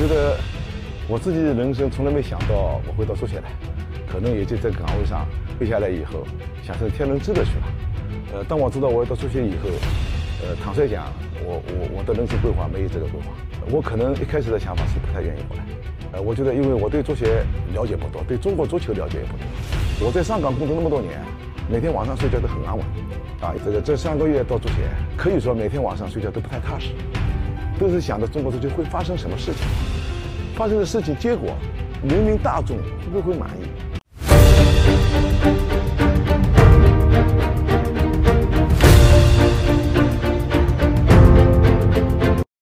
觉得我自己的人生从来没想到我会到足协来，可能也就在岗位上退下来以后，享受天伦之乐去了。当我知道我要到足协以后，坦率讲，我的人生规划没有这个规划。我可能一开始的想法是不太愿意过来。我觉得因为我对足协了解不多，对中国足球了解也不多。我在上港工作那么多年，每天晚上睡觉都很安稳。这3个月到足协，可以说每天晚上睡觉都不太踏实，都是想着中国足球会发生什么事情，发生的事情结果，人民大众会不会满意？